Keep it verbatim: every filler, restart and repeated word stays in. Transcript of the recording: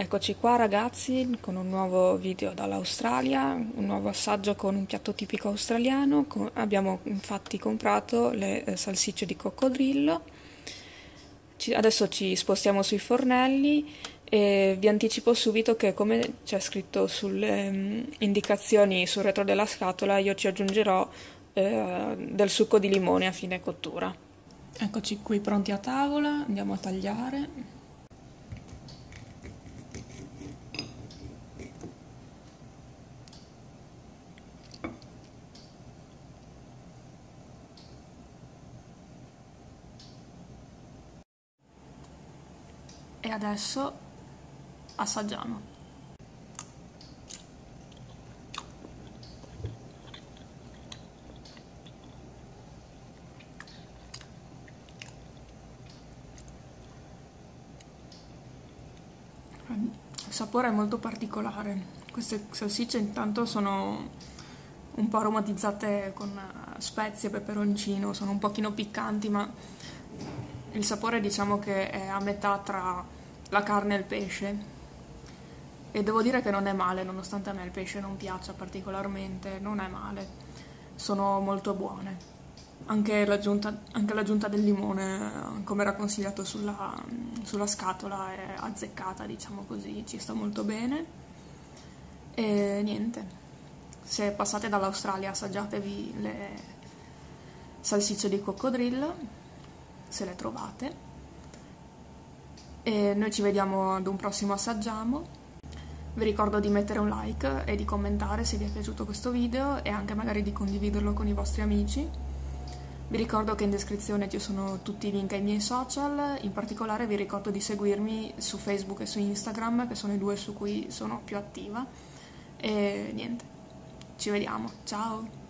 Eccoci qua ragazzi con un nuovo video dall'Australia, un nuovo assaggio con un piatto tipico australiano. Con- abbiamo infatti comprato le eh, salsicce di coccodrillo. Ci- adesso ci spostiamo sui fornelli e vi anticipo subito che, come c'è scritto sulle mm, indicazioni sul retro della scatola, io ci aggiungerò eh, del succo di limone a fine cottura. Eccoci qui pronti a tavola, andiamo a tagliare. E adesso assaggiamo. Il sapore è molto particolare. Queste salsicce intanto sono un po' aromatizzate con spezie, peperoncino, sono un pochino piccanti, ma il sapore diciamo che è a metà tra la carne e il pesce. E devo dire che non è male, nonostante a me il pesce non piaccia particolarmente, non è male. Sono molto buone. Anche l'aggiunta, anche l'aggiunta del limone, come era consigliato sulla, sulla scatola, è azzeccata, diciamo così, ci sta molto bene. E niente, se passate dall'Australia assaggiatevi le salsicce di coccodrillo, se le trovate. E noi ci vediamo ad un prossimo assaggiamo. Vi ricordo di mettere un like e di commentare se vi è piaciuto questo video e anche magari di condividerlo con i vostri amici. Vi ricordo che in descrizione ci sono tutti i link ai miei social, in particolare vi ricordo di seguirmi su Facebook e su Instagram, che sono i due su cui sono più attiva. E niente, ci vediamo, ciao!